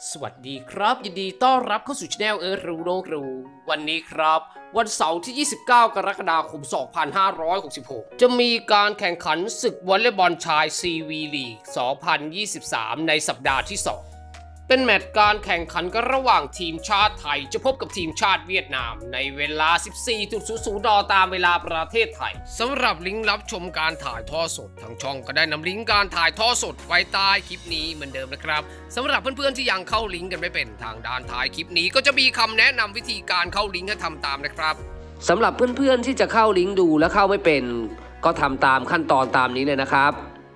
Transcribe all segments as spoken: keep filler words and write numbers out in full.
สวัสดีครับยินดีต้อนรับเข้าสู่ช anel เออรู้โลกรู้วันนี้ครับวันเสาร์ที่ ยี่สิบเก้า กรกฎาคม สองพันห้าร้อยหกสิบหก จะมีการแข่งขันศึกวอลเลย์บอลชาย ซี วี League สองพันยี่สิบสาม ในสัปดาห์ที่ สองเป็นแมตช์การแข่งขันกันระหว่างทีมชาติไทยจะพบกับทีมชาติเวียดนามในเวลา สิบสี่นาฬิกา นตามเวลาประเทศไทยสำหรับลิงก์รับชมการถ่ายทอดสดทางช่องก็ได้นำลิงก์การถ่ายทอดสดไว้ใต้คลิปนี้เหมือนเดิมนะครับสำหรับเพื่อนๆที่ยังเข้าลิงก์กันไม่เป็นทางด้านท้ายคลิปนี้ก็จะมีคำแนะนำวิธีการเข้าลิงก์ให้ทำตามนะครับสำหรับเพื่อนๆที่จะเข้าลิงก์ดูและเข้าไม่เป็นก็ทำตามขั้นตอนตามนี้เลยนะครับ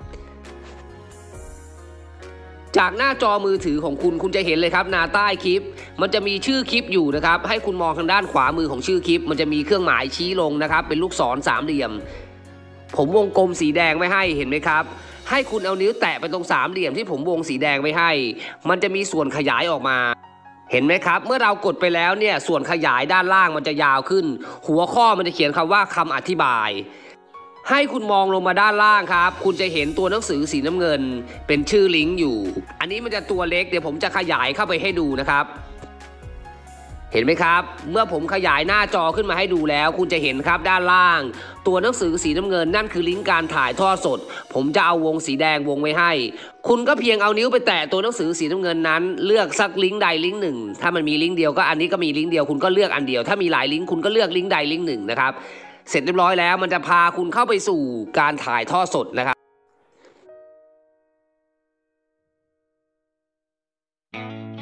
จากหน้าจอมือถือของคุณคุณจะเห็นเลยครับหน้าใต้คลิปมันจะมีชื่อคลิปอยู่นะครับให้คุณมองทางด้านขวามือของชื่อคลิปมันจะมีเครื่องหมายชี้ลงนะครับเป็นลูกศรสามเหลี่ยมผมวงกลมสีแดงไว้ให้เห็นไหมครับให้คุณเอานิ้วแตะไปตรงสามเหลี่ยมที่ผมวงสีแดงไว้ให้มันจะมีส่วนขยายออกมาเห็นไหมครับเมื่อเรากดไปแล้วเนี่ยส่วนขยายด้านล่างมันจะยาวขึ้นหัวข้อมันจะเขียนคำว่าคำอธิบายให้คุณมองลงมาด้านล่างครับคุณจะเห็นตัวหนังสือสีน้ำเงินเป็นชื่อลิงก์อยู่อันนี้มันจะตัวเล็กเดี๋ยวผมจะขยายเข้าไปให้ดูนะครับเห็นไหมครับเมื่อผมขยายหน้าจอขึ้นมาให้ดูแล้วคุณจะเห็นครับด้านล่างตัวหนังสือสีน้ำเงินนั่นคือลิงก์การถ่ายทอดสดผมจะเอาวงสีแดงวงไว้ให้คุณก็เพียงเอานิ้วไปแตะตัวหนังสือสีน้ำเงินนั้นเลือกสักลิงก์ใดลิงก์หนึ่งถ้ามันมีลิงก์เดียวก็อันนี้ก็มีลิงก์เดียวคุณก็เลือกอันเดียวถ้ามีหลายลิงก์คุณก็เลือกลิงก์ใดลิงก์หนึ่งนะครับเสร็จเรียบร้อยแล้วมันจะพาคุณเข้าไปสู่การถ่ายทอดสดนะครับ